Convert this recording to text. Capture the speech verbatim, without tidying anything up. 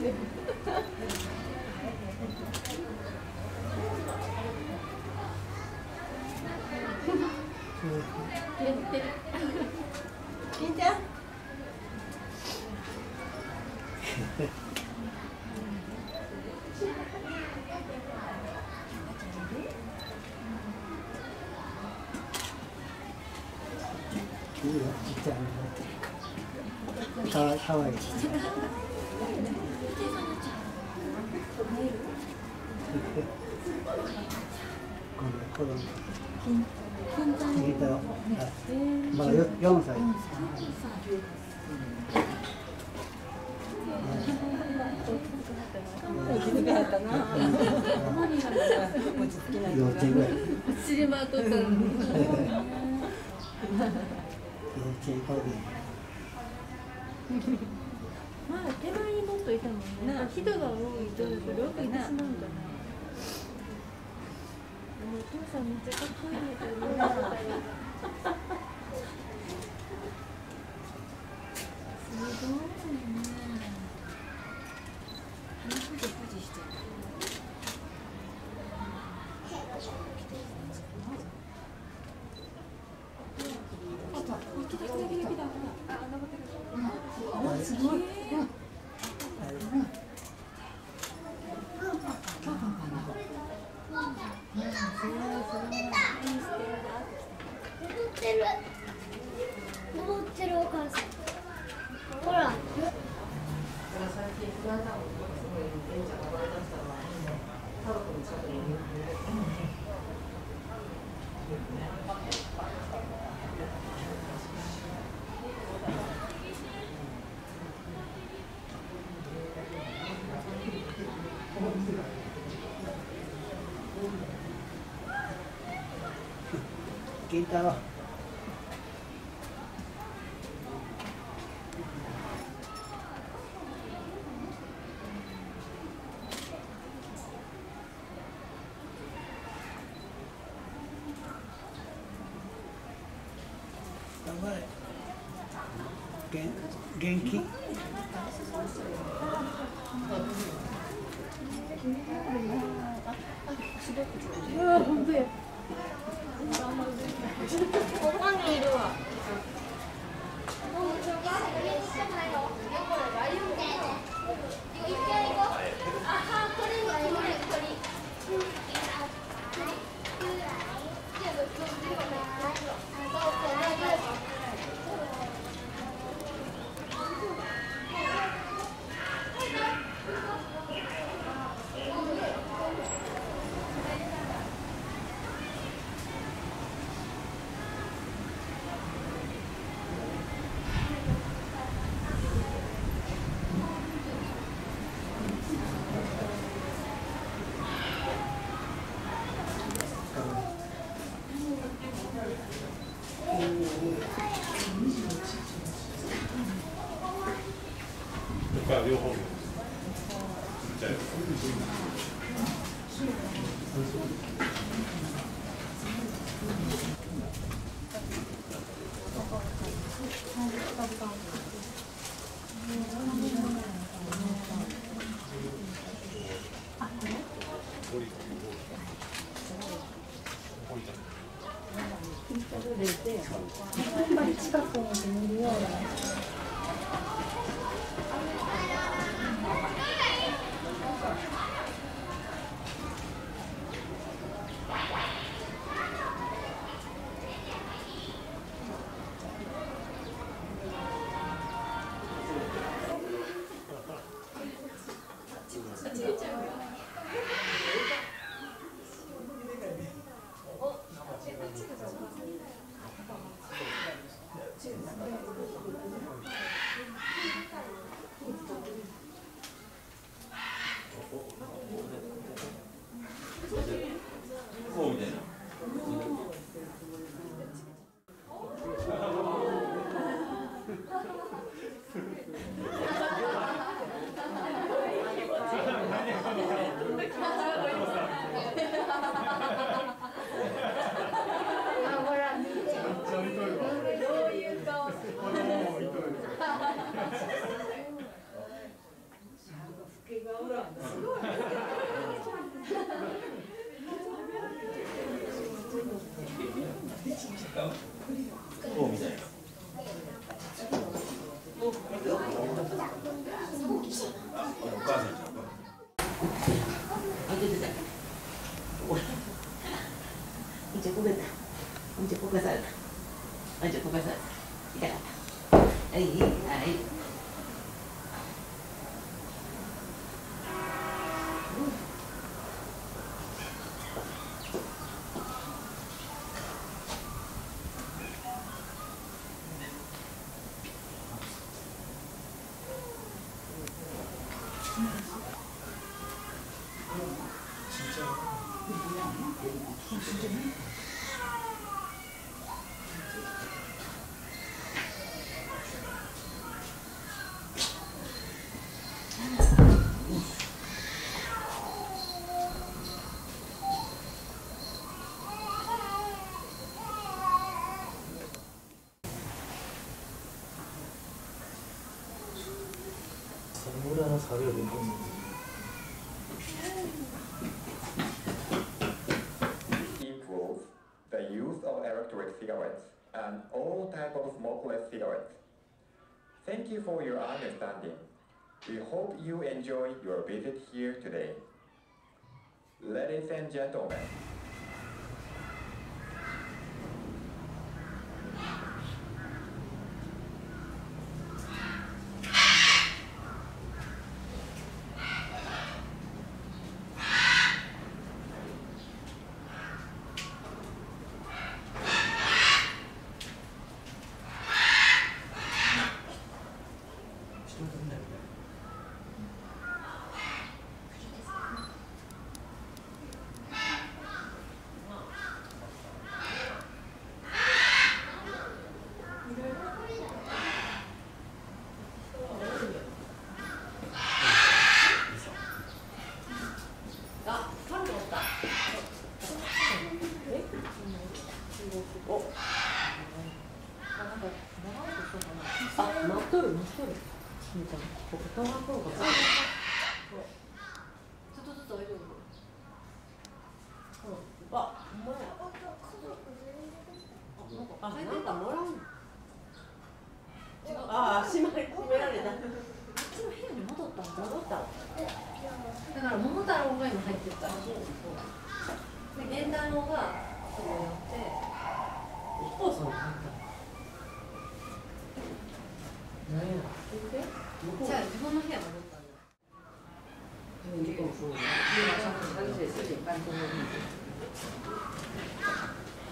金ちゃん。 かわいい。かわいい。キンタロ。まだ四歳。幼稚園ぐらい。 知りまとったのに。 幼稚園からで。 まあ手前にもっといたもんね。人が多いとよくいてしまうんだな。お父さんめっちゃかっこいいねと思いながら。すごいね。話で富士してる。すごい。 登ってるお母さん。ほら。 キンタロ。頑張れ。元元気。 うわ、本当や。 ここにいるわ。 両方。 あんまり近くに見るような。 こうみたいな。お母さん。あ、出てた。おい。じゃこけた。じゃこかされた。あ、じゃこかされた。痛かった。はい、はい。 Improve the use of electric cigarettes and all types of smokeless cigarettes. Thank you for your understanding. We hope you enjoy your visit here today. Ladies and gentlemen, だから桃太郎が今入ってた。で、源太郎がそこに寄って。お父さん入った。何や。じゃあ自分の部屋戻ったんだ。嗯，就跟我说一样，因为晚上很长时间事情办公的地方。